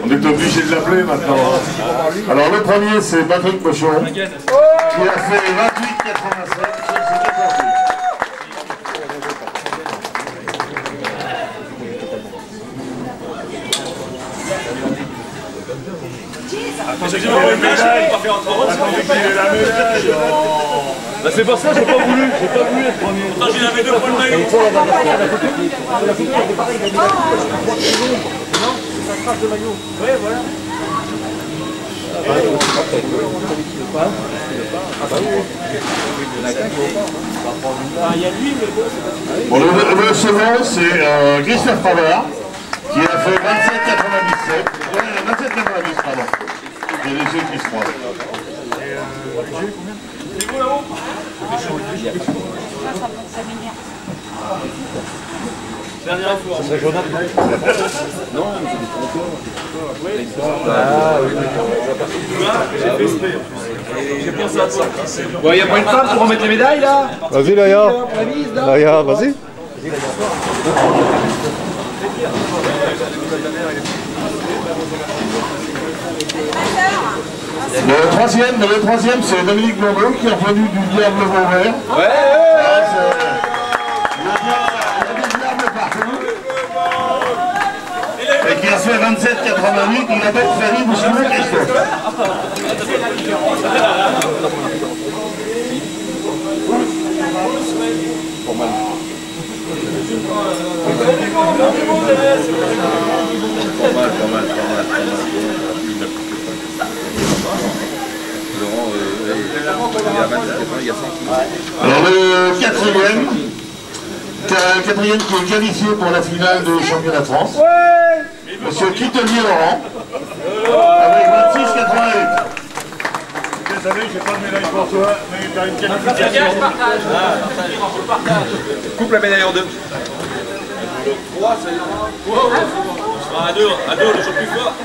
On est obligé de l'appeler maintenant. Alors le premier c'est Patrick Pochon qui a fait 28,87. Bah c'est pour ça que j'ai pas voulu être premier. Pourtant j'ai lavé 2 points de maillot. Non, ça crache de maillot. Ouais, voilà. Il y a lui, mais bon, le second c'est Christophe Pavard qui a fait 27,97. 27,90 pardon. J'ai laissé qui se prend. C'est vous là-haut? Dernière fois. ça serait Jonathan. Non, c'est des trompeurs. J'ai fait exprès. J'ai pensé à toi. Bon, il n'y a pas une femme pour remettre les médailles là? Vas-y, Laya. Laya, vas-y. Le troisième c'est Dominique Blondeau qui est revenu du diable Vauvert. Ouais. Il y a des diables partout. Et qui a fait 27,88, il a donc fait Bousquet Christophe. Pas mal. Alors le quatrième qui est qualifié pour la finale du championnat de France. Monsieur Quitelier Laurent, avec 26,88. Désolé, j'ai pas de médaille pour toi, mais t'as une qualification. Coupe la médaille en deux. On sera à deux, le jour plus fort.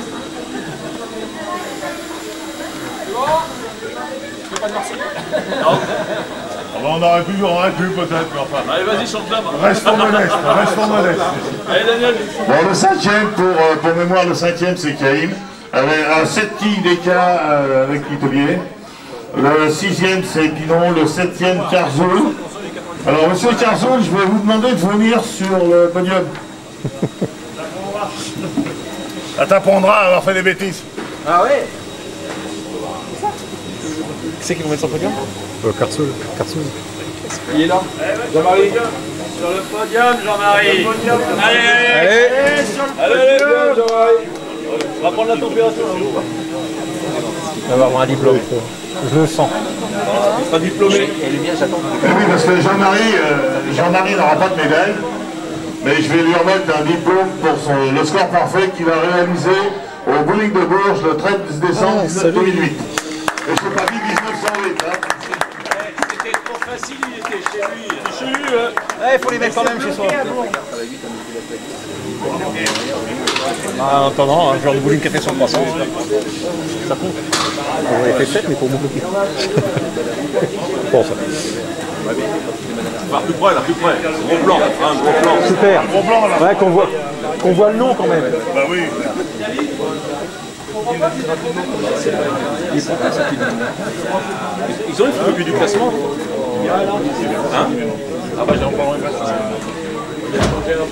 Non. On aurait pu peut-être, mais enfin. Allez, vas-y, chante là. Restons modestes. Allez, Daniel. Bon, le cinquième, pour mémoire, le cinquième c'est Caïm, avec un 7 quilles d'écart avec Quitelier. Le sixième c'est Pinon, le septième Carzoul. Alors monsieur Carzoul, je vais vous demander de venir sur le podium. Ça t'apprendra à avoir fait des bêtises. Ah ouais? Qui c'est qui va mettre son podium? Carsoul. Il est là. Jean-Marie. Sur le podium, Jean-Marie. Allez. Allez, Jean-Marie. On va prendre la température. Il va avoir un diplôme. Je le sens. Il sera diplômé. Oui, parce que Jean-Marie n'aura pas de médaille, mais je vais lui remettre un diplôme pour le score parfait qu'il a réalisé au bowling de Bourges le 13 décembre 2008. Et je n'ai pas dit 1908. Hein. C'était trop facile, il était chez lui. Chez lui, Il faut les mettre quand même chez soi. En attendant, un genre de bowling 4 sur 300, ça compte. On avait fait 7, mais pour moi. Bon, ça. plus près, gros plan, un gros plan. Super. Gros blanc là. Ouais, qu'on voit le nom quand même. Bah oui. Ils ont une photocopie du classement. Hein? Ah bah j'ai encore un